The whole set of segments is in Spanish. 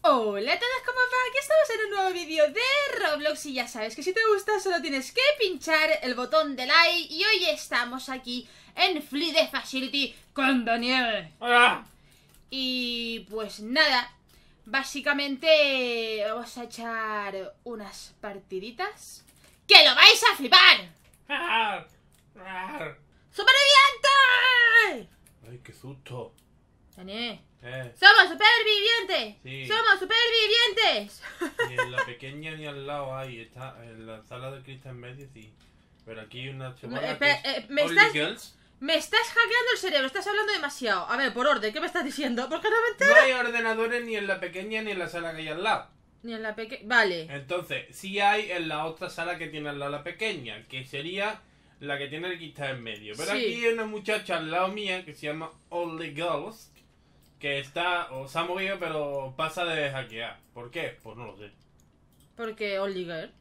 Hola a todos, ¿cómo va? Aquí estamos en un nuevo vídeo de Roblox y ya sabes que si te gusta solo tienes que pinchar el botón de like. Y hoy estamos aquí en Flee the Facility con Daniel. ¡Hola! Y pues nada, básicamente vamos a echar unas partiditas ¡que lo vais a flipar! ¡Superviviente! ¡Ay, qué susto! Daniel, Eh, ¡somos supervivientes! Sí. ¡Somos supervivientes! Ni en la pequeña ni al lado hay. Está en la sala de cristal en medio, sí. Pero aquí hay una chavala espera, que es me Only estás- Girls. Me estás hackeando el cerebro, estás hablando demasiado. A ver, por orden, ¿qué me estás diciendo? Porque no me entero. No hay ordenadores ni en la pequeña ni en la sala que hay al lado. Ni en la pequeña. Vale. Entonces, sí hay en la otra sala que tiene al lado la pequeña, que sería la que tiene el cristal en medio. Pero Sí. aquí hay una muchacha al lado mía que se llama Only Girls, que está, o se ha movido, pero pasa de hackear. ¿Por qué? Pues no lo sé. Porque Only Girl.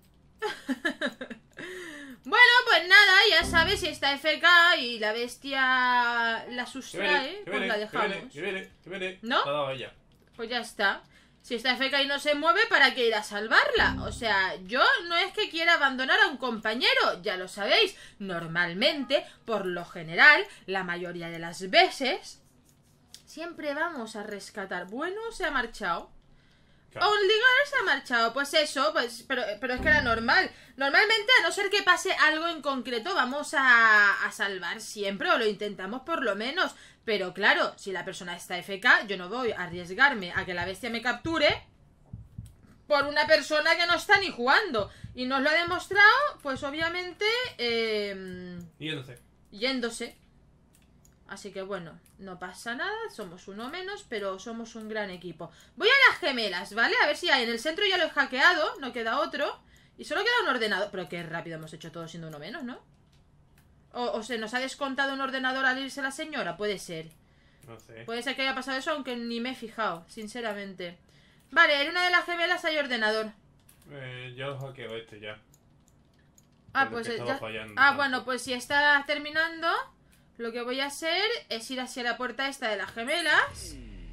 Bueno, pues nada, ya sabes, si está FK y la bestia la sustrae, pues la dejamos. Que viene. ¿No? Se ha dado ella. Pues ya está. Si está FK y no se mueve, ¿para qué ir a salvarla? O sea, yo no es que quiera abandonar a un compañero, ya lo sabéis. Normalmente, por lo general, la mayoría de las veces, siempre vamos a rescatar. Bueno, se ha marchado. Claro. Only Girl se ha marchado, pues eso, pues, pero es que era normal. Normalmente, a no ser que pase algo en concreto, vamos a salvar siempre, o lo intentamos por lo menos. Pero claro, si la persona está FK, yo no voy a arriesgarme a que la bestia me capture por una persona que no está ni jugando. Y nos lo ha demostrado, pues obviamente, Y yo no sé. yéndose. Así que bueno, no pasa nada, somos uno menos, pero somos un gran equipo. Voy a las gemelas, ¿vale? A ver si hay. En el centro ya lo he hackeado, no queda otro. Y solo queda un ordenador. Pero qué rápido hemos hecho todo siendo uno menos, ¿no? O se nos ha descontado un ordenador al irse la señora, puede ser. No sé. Puede ser que haya pasado eso, aunque ni me he fijado, sinceramente. Vale, en una de las gemelas hay ordenador. Yo hackeo este ya. Ah, Porque pues estaba ya. fallando Ah, tanto. bueno, pues si está terminando, lo que voy a hacer es ir hacia la puerta esta de las gemelas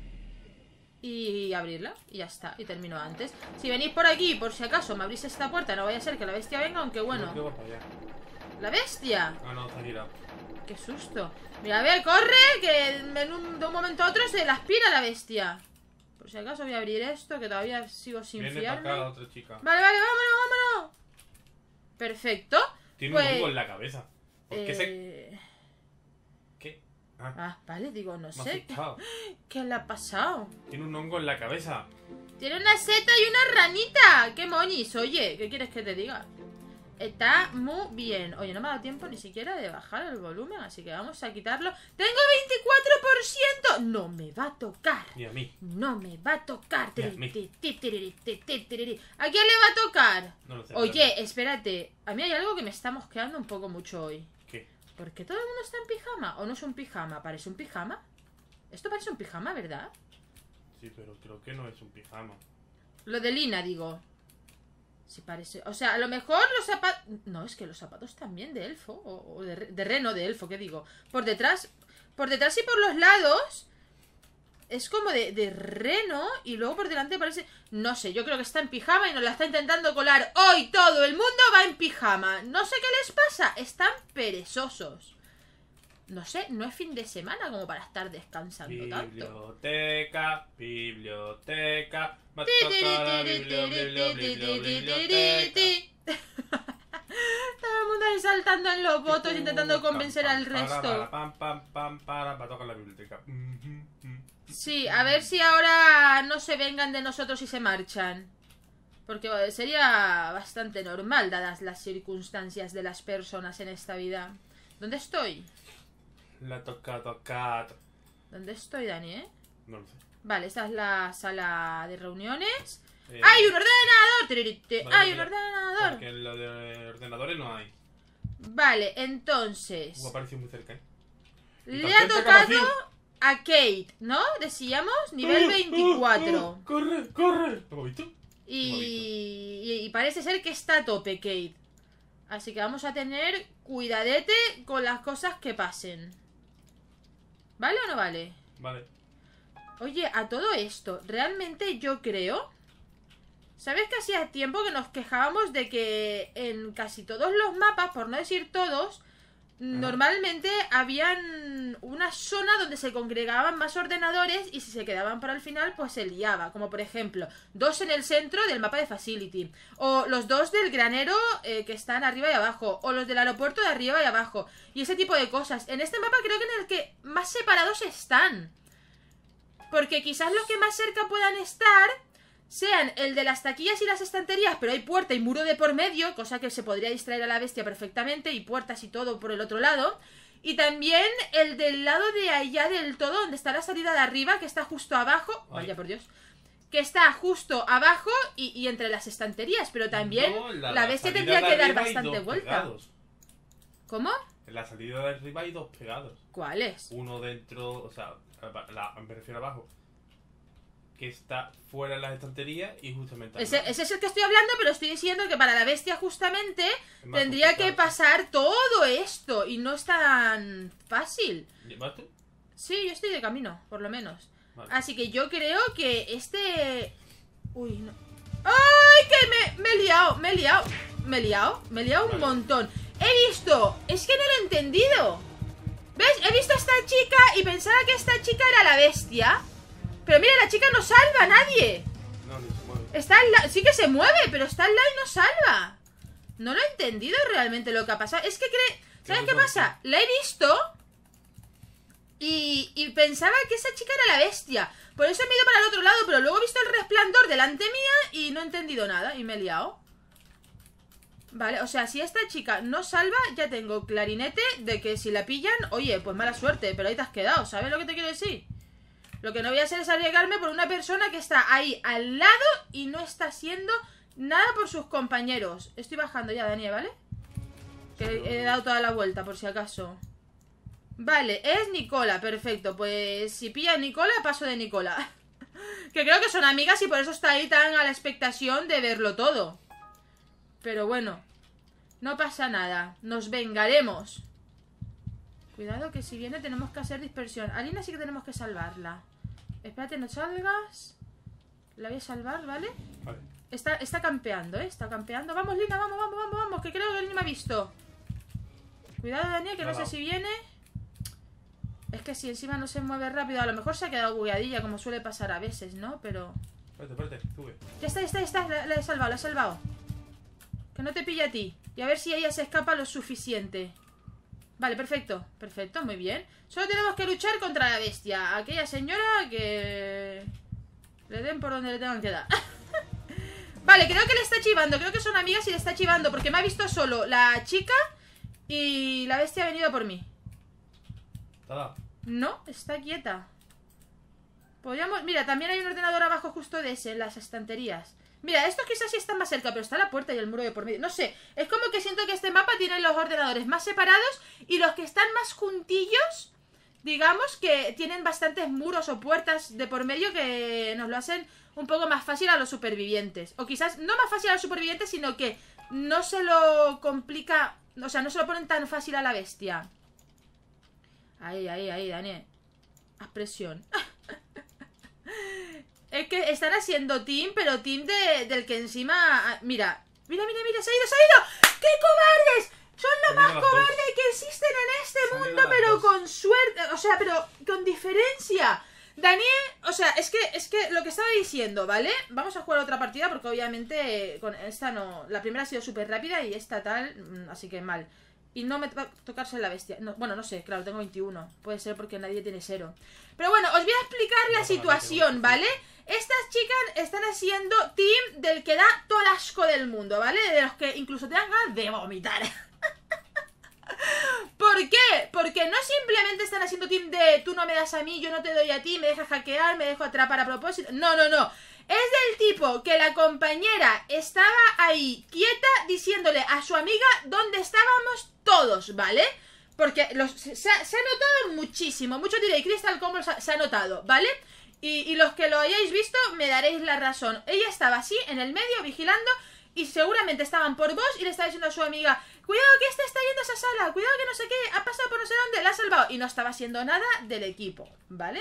y abrirla. Y ya está, y termino antes. Si venís por aquí, por si acaso me abrís esta puerta, no vaya a ser que la bestia venga, aunque ¿Qué bueno. va para allá? ¡La bestia! Ah, no, está girado. ¡Qué susto! Mira, a ver, corre, que de un momento a otro se la aspira la bestia. Por si acaso voy a abrir esto, que todavía sigo sin Viene para fiarme. acá la otra chica. Vale, vale, vámonos. Perfecto. Tiene Pues, un hongo en la cabeza. ¿Por qué se...? eh, ¿Qué? Ah, vale, digo, no Me ha sé. asustado. ¿Qué le ha pasado? Tiene un hongo en la cabeza. Tiene una seta y una ranita. ¡Qué monis! Oye, ¿qué quieres que te diga? Está muy bien. Oye, no me ha dado tiempo ni siquiera de bajar el volumen, así que vamos a quitarlo. ¡Tengo 24%! ¡No me va a tocar! Y a mí. ¡No me va a tocar! Y a mí. ¿A quién le va a tocar? No lo sé. Oye, espérate. A mí hay algo que me está mosqueando un poco mucho hoy. ¿Qué? ¿Por qué todo el mundo está en pijama? ¿O no es un pijama? ¿Parece un pijama? Esto parece un pijama, ¿verdad? Sí, pero creo que no es un pijama. Lo de Lina, digo. Sí parece... O sea, a lo mejor los zapatos... No, es que los zapatos también de elfo. O de reno, de elfo, ¿qué digo? Por detrás y por los lados... Es como de reno. Y luego por delante parece... No sé, yo creo que está en pijama y nos la está intentando colar. Hoy todo el mundo va en pijama. No sé qué les pasa. Están perezosos. No sé, no es fin de semana como para estar descansando tanto. Biblioteca. Biblioteca. Va a Ti, ti, tocar la ti, ti, biblioteca. ti, ti, ti, ti. Todo el mundo ahí saltando en los votos intentando convencer al resto. Pam, pam, pam, para. Va a tocar la biblioteca. Sí, a ver si ahora no se vengan de nosotros y se marchan. Porque sería bastante normal dadas las circunstancias de las personas en esta vida. ¿Dónde estoy? La toca, toca. ¿Dónde estoy, Dani, No lo sé. Vale, esta es la sala de reuniones. Eh, ¡Hay un ordenador! Tiririte, vale, ¡hay un porque- ordenador! Porque en lo de ordenadores no hay. Vale, entonces Apareció muy cerca, ¿eh? le ha tocado a Kate, ¿no? Decíamos, nivel 24. ¡Corre, corre! ¿Lo has visto? Y parece ser que está a tope Kate. Así que vamos a tener cuidadete con las cosas que pasen. ¿Vale o no vale? Vale. Oye, a todo esto, realmente yo creo... ¿Sabes que hacía tiempo que nos quejábamos de que en casi todos los mapas, por no decir todos, normalmente habían una zona donde se congregaban más ordenadores y si se quedaban para el final, pues se liaba? Como por ejemplo, 2 en el centro del mapa de Facility, o los 2 del granero que están arriba y abajo, o los del aeropuerto de arriba y abajo, y ese tipo de cosas. En este mapa creo que en el que más separados están, porque quizás los que más cerca puedan estar sean el de las taquillas y las estanterías, pero hay puerta y muro de por medio, cosa que se podría distraer a la bestia perfectamente, y puertas y todo por el otro lado. Y también el del lado de allá del todo, donde está la salida de arriba, que está justo abajo. Vaya por Dios. Que está justo abajo y entre las estanterías, pero también No, la bestia tendría que dar bastante vuelta. Pegados. ¿Cómo? En la salida de arriba hay 2 pegados. ¿Cuáles? Uno dentro, o sea, me refiero abajo, que está fuera de las estanterías y justamente... Ese es el que estoy hablando, pero estoy diciendo que para la bestia justamente Es más tendría que complicado. pasar todo esto y no es tan fácil. ¿Vas tú? Sí, yo estoy de camino, por lo menos. Vale. Así que yo creo que este... Uy, no. ¡Ay, que me he liado! Me he liado un Vale. montón. He visto... Es que no lo he entendido. ¿Ves? He visto a esta chica y pensaba que esta chica era la bestia. Pero mira, la chica no salva a nadie. No, ni se mueve. Está al lado, sí que se mueve, pero está al lado y no salva. No lo he entendido realmente lo que ha pasado. Es que ¿sabes qué pasa? La he visto y pensaba que esa chica era la bestia. Por eso me he ido para el otro lado, pero luego he visto el resplandor delante mía y no he entendido nada y me he liado. Vale, o sea, si esta chica no salva, ya tengo clarinete de que si la pillan, oye, pues mala suerte, pero ahí te has quedado, ¿sabes lo que te quiero decir? Lo que no voy a hacer es arriesgarme por una persona que está ahí al lado y no está haciendo nada por sus compañeros. Estoy bajando ya, Daniel, ¿vale? Que he dado toda la vuelta, por si acaso. Vale, es Nicola, perfecto. Pues si pilla a Nicola, paso de Nicola. Que creo que son amigas y por eso está ahí tan a la expectación de verlo todo. Pero bueno, no pasa nada. Nos vengaremos. Cuidado que si viene tenemos que hacer dispersión. A Lina sí que tenemos que salvarla. Espérate, no salgas. La voy a salvar, ¿vale? Vale. Está campeando, ¿eh? Está campeando. Vamos, Lina, vamos. Que creo que Lina me ha visto. Cuidado, Daniel, que no sé si viene. Es que si encima no se mueve rápido, a lo mejor se ha quedado bugueadilla, como suele pasar a veces, ¿no? Pero... Espérate, sube. Ya está. La he salvado. Que no te pille a ti. Y a ver si ella se escapa lo suficiente. Vale, perfecto, muy bien. Solo tenemos que luchar contra la bestia. Aquella señora que... le den por donde le tengan que dar. Vale, creo que le está chivando. Creo que son amigas y le está chivando, porque me ha visto solo la chica y la bestia ha venido por mí. Tada. No, está quieta. Podríamos... Mira, también hay un ordenador abajo justo de ese, en las estanterías. Mira, estos quizás sí están más cerca, pero está la puerta y el muro de por medio. No sé, es como que siento que este mapa tiene los ordenadores más separados y los que están más juntillos, digamos que tienen bastantes muros o puertas de por medio que nos lo hacen un poco más fácil a los supervivientes. O quizás no más fácil a los supervivientes, sino que no se lo complica, o sea, no se lo ponen tan fácil a la bestia. Ahí, Daniel. Haz presión. Es que están haciendo team, pero team del que encima... Mira, se ha ido. ¡Qué cobardes! Son lo más cobardes que existen en este mundo, pero con suerte, o sea, pero con diferencia. Daniel, o sea, es que lo que estaba diciendo, ¿vale? Vamos a jugar otra partida porque obviamente con esta no... La primera ha sido súper rápida y esta tal, así que mal. Y no me va a tocarse la bestia. No, bueno, no sé, claro, tengo 21. Puede ser porque nadie tiene 0. Pero bueno, os voy a explicar la situación, ¿vale? Estas chicas están haciendo team del que da todo el asco del mundo, ¿vale? De los que incluso te dan ganas de vomitar. ¿Por qué? Porque no simplemente están haciendo team de tú no me das a mí, yo no te doy a ti, me dejas hackear, me dejo atrapar a propósito. No. Es del tipo que la compañera estaba ahí quieta diciéndole a su amiga dónde estábamos todos, ¿vale? Porque se ha notado muchísimo. Muchos diréis, Crystal, ¿cómo se ha notado? ¿Vale? Y los que lo hayáis visto me daréis la razón. Ella estaba así, en el medio, vigilando, y seguramente estaban por vos y le estaba diciendo a su amiga, cuidado que este está yendo a esa sala, cuidado que no sé qué, ha pasado por no sé dónde, la ha salvado. Y no estaba haciendo nada del equipo, ¿vale?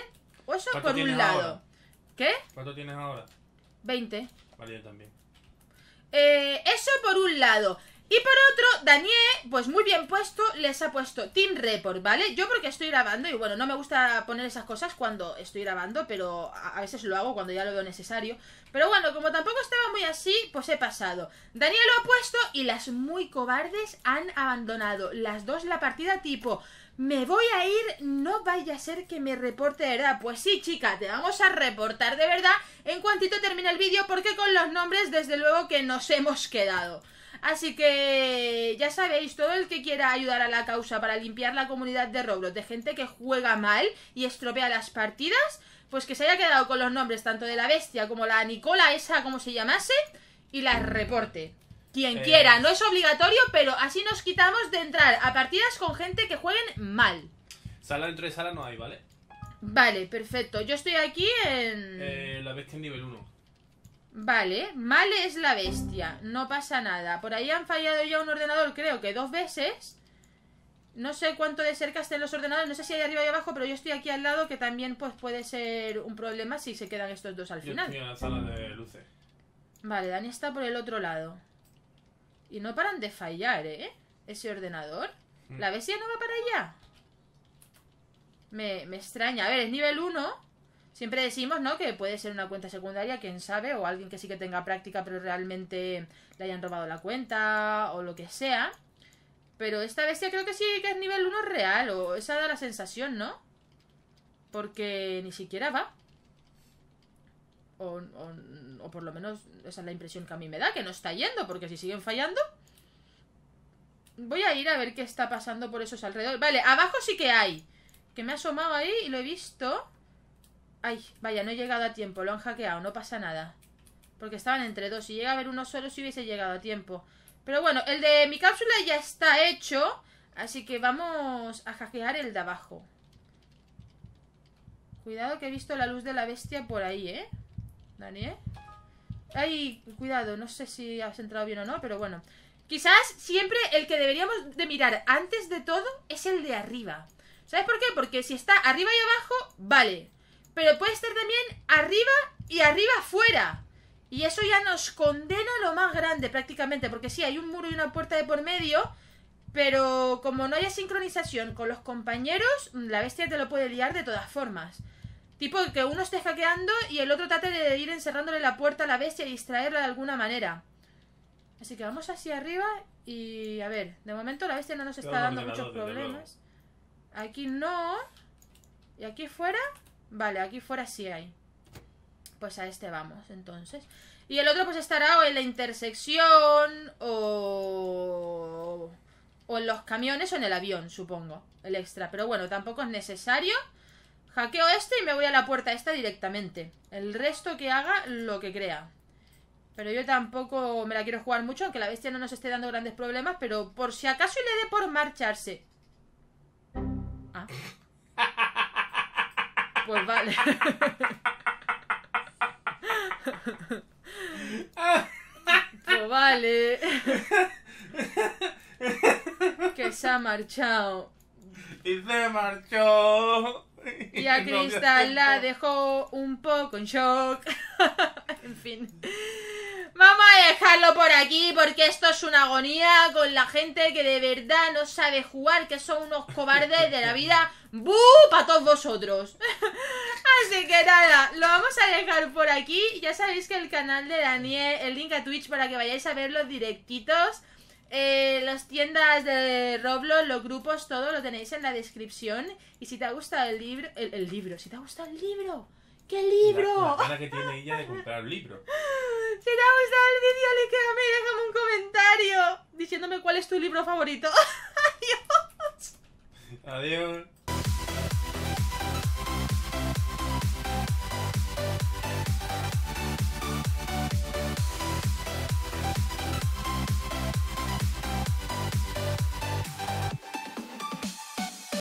Eso ¿Cuánto por un tienes lado. ahora? ¿Qué? ¿Cuánto tienes ahora? 20. Vale, yo también. Eso por un lado. Y por otro, Daniel, pues muy bien puesto, les ha puesto Team Report, ¿vale? Yo porque estoy grabando y bueno, no me gusta poner esas cosas cuando estoy grabando, pero a veces lo hago cuando ya lo veo necesario. Pero bueno, como tampoco estaba muy así, pues he pasado. Daniel lo ha puesto y las muy cobardes han abandonado las dos la partida tipo... Me voy a ir, no vaya a ser que me reporte de verdad. Pues sí, chica, te vamos a reportar de verdad en cuantito termine el vídeo, porque con los nombres desde luego que nos hemos quedado. Así que ya sabéis, todo el que quiera ayudar a la causa para limpiar la comunidad de Roblox de gente que juega mal y estropea las partidas, pues que se haya quedado con los nombres tanto de la bestia como la Nicola, esa como se llamase, y las reporte. Quien quiera, no es obligatorio, pero así nos quitamos de entrar a partidas con gente que jueguen mal. Sala dentro de sala no hay, ¿vale? Vale, perfecto. Yo estoy aquí en... La bestia en nivel 1. Vale, mal es la bestia, no pasa nada. Por ahí han fallado ya un ordenador, creo que 2 veces. No sé cuánto de cerca estén los ordenadores, no sé si hay arriba y abajo, pero yo estoy aquí al lado, que también pues puede ser un problema si se quedan estos dos al Yo final. estoy en la sala de luces. Vale, Dani está por el otro lado. Y no paran de fallar, ¿eh? Ese ordenador. ¿La bestia no va para allá? Me extraña. A ver, es nivel 1. Siempre decimos, ¿no? Que puede ser una cuenta secundaria, quién sabe. O alguien que sí que tenga práctica, pero realmente le hayan robado la cuenta. O lo que sea. Pero esta bestia creo que sí que es nivel 1 real. O esa da la sensación, ¿no? Porque ni siquiera va. O por lo menos esa es la impresión que a mí me da, que no está yendo, porque si siguen fallando... Voy a ir a ver qué está pasando por esos alrededores. Vale, abajo sí que hay. Que me ha asomado ahí y lo he visto. Ay, vaya, no he llegado a tiempo, lo han hackeado, no pasa nada. Porque estaban entre dos, si llega a haber uno solo si hubiese llegado a tiempo. Pero bueno, el de mi cápsula ya está hecho, así que vamos a hackear el de abajo. Cuidado que he visto la luz de la bestia por ahí, ¿eh? Dani, ¿eh? Ay, cuidado, no sé si has entrado bien o no, pero bueno. Quizás siempre el que deberíamos de mirar antes de todo es el de arriba. ¿Sabes por qué? Porque si está arriba y abajo, vale. Pero puede estar también arriba y arriba afuera. Y eso ya nos condena a lo más grande prácticamente. Porque sí, hay un muro y una puerta de por medio, pero como no haya sincronización con los compañeros, la bestia te lo puede liar de todas formas. Tipo que uno esté hackeando y el otro trate de ir encerrándole la puerta a la bestia y distraerla de alguna manera. Así que vamos hacia arriba y... A ver, de momento la bestia no nos está dando muchos problemas. Aquí no. ¿Y aquí fuera? Vale, aquí fuera sí hay. Pues a este vamos, entonces. Y el otro pues estará o en la intersección o en los camiones o en el avión, supongo. El extra, pero bueno, tampoco es necesario. Hackeo este y me voy a la puerta esta directamente. El resto que haga lo que crea. Pero yo tampoco me la quiero jugar mucho, aunque la bestia no nos esté dando grandes problemas, pero por si acaso le dé por marcharse. Ah. Pues vale. Pues vale. Que se ha marchado. Y se marchó. Y a Cristal la dejó un poco en shock. En fin. Vamos a dejarlo por aquí porque esto es una agonía con la gente que de verdad no sabe jugar, que son unos cobardes de la vida. ¡Bú! Para todos vosotros. Así que nada, lo vamos a dejar por aquí. Ya sabéis que el canal de Daniel, el link a Twitch para que vayáis a ver los directitos, las tiendas de Roblox, los grupos, todo lo tenéis en la descripción. Y si te ha gustado el libro, el libro, si te ha gustado el libro, ¿qué libro? La cara que tiene ella de comprar el libro. Si te ha gustado el vídeo, déjame un comentario diciéndome cuál es tu libro favorito. Adiós. Adiós.